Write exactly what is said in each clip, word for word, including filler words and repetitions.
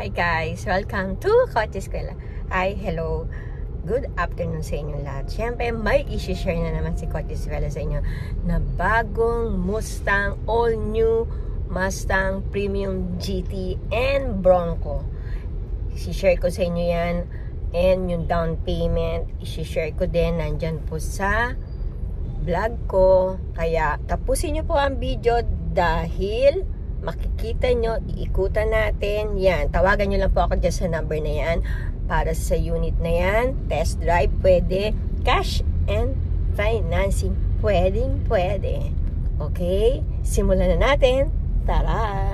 Hi guys! Welcome to Kotse Eskwela. Hi, hello. Good afternoon sa inyo lahat. Siyempre, may isi-share na naman si Kotse Eskwela sa inyo na bagong Mustang, all new Mustang Premium G T and Bronco. Isi-share ko sa inyo yan. And yung down payment, isi-share ko din. Nandyan po sa vlog ko. Kaya, tapusin nyo po ang video dahil makikita nyo, iikutan natin. Yan, tawagan nyo lang po ako dyan sa number na yan para sa unit na yan. Test drive pwede, cash and financing pwedeng pwede. Okay, simulan na natin. Tara!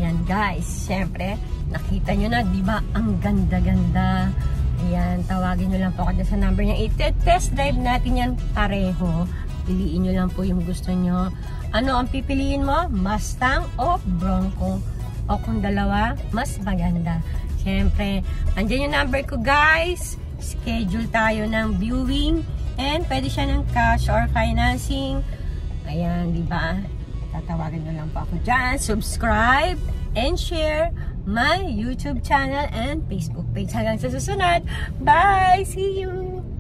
Ayan guys, syempre, nakita nyo na, di ba? Ang ganda-ganda. Ayan, tawagin nyo lang po ako sa number niya. I-test drive natin yan pareho. Piliin nyo lang po yung gusto nyo. Ano ang pipiliin mo? Mustang o Bronco? O kung dalawa, mas maganda. Syempre, andyan yung number ko guys. Schedule tayo ng viewing. And pwede siya ng cash or financing. Ayan, di ba? Tatawagan nyo lang po ako dyan. Subscribe and share my YouTube channel and Facebook page. Hanggang sa susunod. Bye! See you!